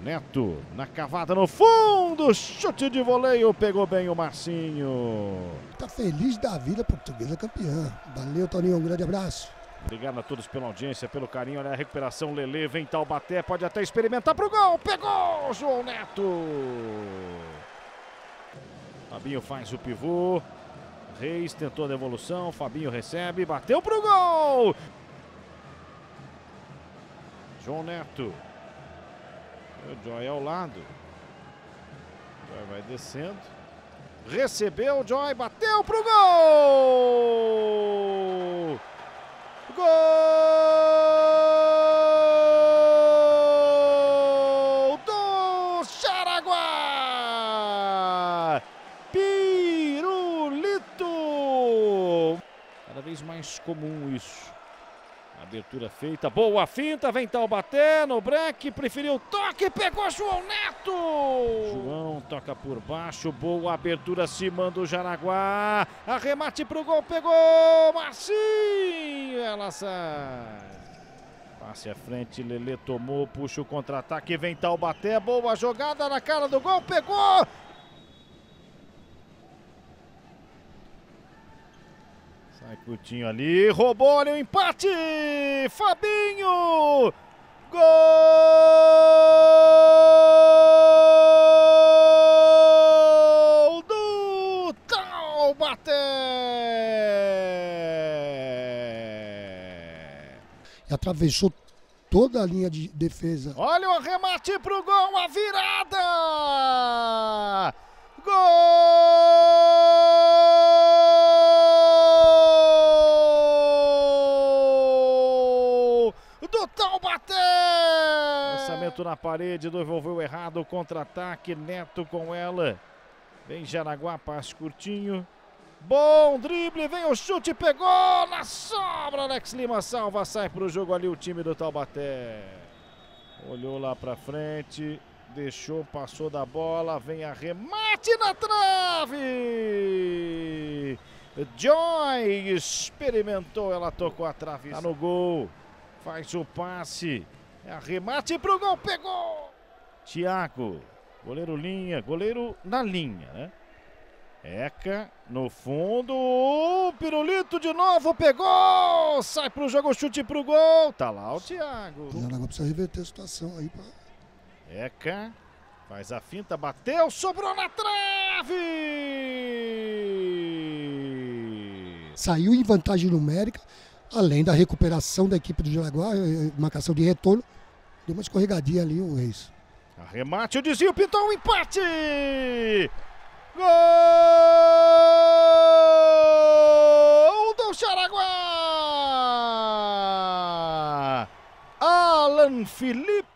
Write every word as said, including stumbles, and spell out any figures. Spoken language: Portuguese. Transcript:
Neto, na cavada no fundo, chute de voleio, pegou bem o Marcinho. Tá feliz da vida, Portuguesa campeã. Valeu, Toninho, um grande abraço. Obrigado a todos pela audiência, pelo carinho. Olha a recuperação, Lelê, vem Taubaté, pode até experimentar pro gol, pegou João Neto. Fabinho faz o pivô, Reis tentou a devolução, Fabinho recebe, bateu pro gol. João Neto. O Joy ao lado. O Joy vai descendo. Recebeu o Joy, bateu pro gol! Gol do Jaraguá! Pirulito! Cada vez mais comum isso. Abertura feita, boa finta, vem Taubaté no break, preferiu o toque, pegou João Neto! João toca por baixo, boa abertura, cima do Jaraguá, arremate pro gol, pegou Marcinho, ela sai. Passe à frente, Lelê tomou, puxa o contra-ataque, vem Taubaté, boa jogada na cara do gol, pegou! Sai curtinho ali, roubou, olha o empate! Fabinho! Gol do Taubaté! E atravessou toda a linha de defesa. Olha o arremate pro gol, a virada! Gol! Do Taubaté! Lançamento na parede, devolveu errado o contra-ataque, Neto com ela. Vem Jaraguá, passe curtinho. Bom drible, vem o chute, pegou na sobra. Alex Lima salva, sai pro jogo ali o time do Taubaté. Olhou lá pra frente, deixou, passou da bola, vem arremate na trave. Joy experimentou, ela tocou a trave, tá no gol. Faz o passe, é arremate pro gol, pegou! Thiago, goleiro linha, goleiro na linha, né? Eca, no fundo, o Pirulito de novo, pegou! Sai pro jogo, chute pro gol, tá lá o Thiago. O Jaraguá precisa reverter a situação aí. Pra... Eca, faz a finta, bateu, sobrou na trave! Saiu em vantagem numérica. Além da recuperação da equipe do Jaraguá, marcação de retorno, deu uma escorregadinha ali o Reis. Arremate, o desvio, pintou um empate! Gol do Jaraguá! Alan Felipe